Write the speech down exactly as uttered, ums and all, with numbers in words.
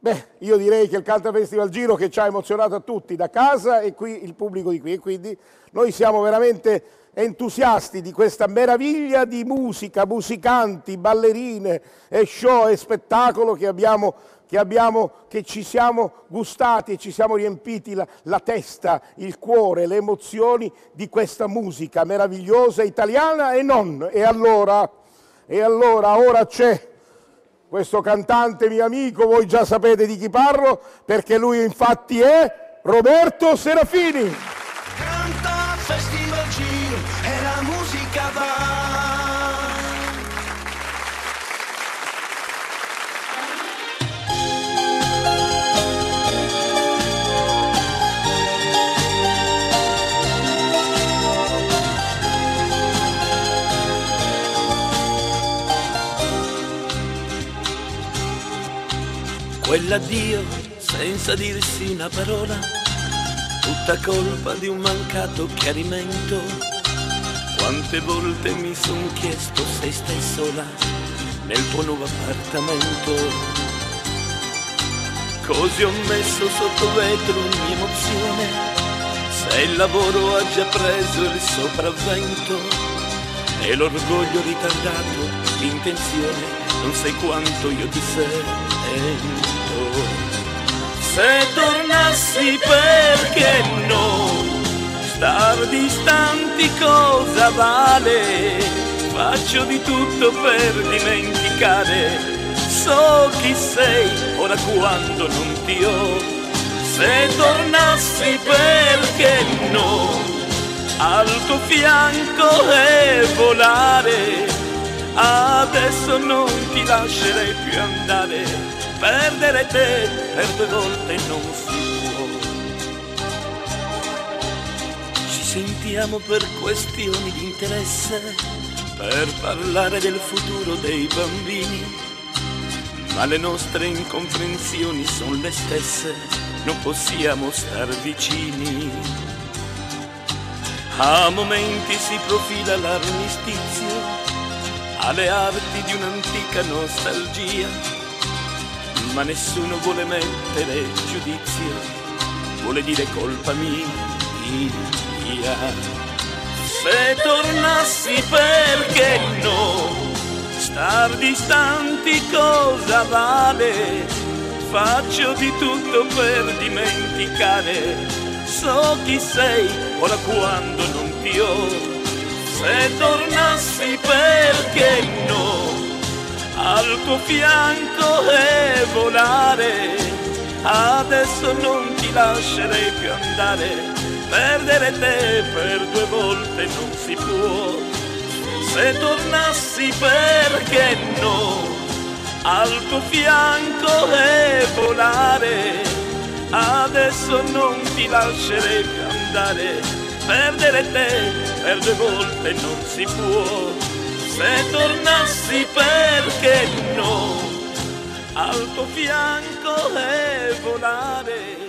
Beh, io direi che il Canta Festival Giro che ci ha emozionato a tutti, da casa e qui il pubblico di qui, e quindi noi siamo veramente entusiasti di questa meraviglia di musica, musicanti, ballerine e show e spettacolo che abbiamo, che, abbiamo, che ci siamo gustati e ci siamo riempiti la, la testa, il cuore, le emozioni di questa musica meravigliosa italiana e non. E allora, e allora ora c'è questo cantante mio amico, voi già sapete di chi parlo, perché lui infatti è Roberto Serafini. Canta Festival Giro e la musica va. Quell'addio senza dirsi una parola, tutta colpa di un mancato chiarimento. Quante volte mi son chiesto se stai sola nel tuo nuovo appartamento. Così ho messo sotto vetro ogni emozione, se il lavoro ha già preso il sopravvento e l'orgoglio ritardato, l'intenzione, non sai quanto io ti sento. Se tornassi perché no, star distanti cosa vale? Faccio di tutto per dimenticare, so chi sei ora quando non ti ho. Se tornassi perché no, al tuo fianco e volare, adesso non ti lascerei più andare. Perdere te per due volte non si può. Ci sentiamo per questioni di interesse, per parlare del futuro dei bambini, ma le nostre incomprensioni sono le stesse, non possiamo star vicini. A momenti si profila l'armistizio, alle arti di un'antica nostalgia, ma nessuno vuole mettere giudizio, vuole dire colpa mia. Se tornassi perché no, star distanti cosa vale? Faccio di tutto per dimenticare, so chi sei ora quando non ti ho. Se tornassi perché no, al tuo fianco e volare, adesso non ti lascerei più andare. Perdere te per due volte non si può. Se tornassi perché no, al tuo fianco e volare, adesso non ti lascerei più andare. Perdere te per due volte non si può. Se tornassi perché no, al tuo fianco e volare,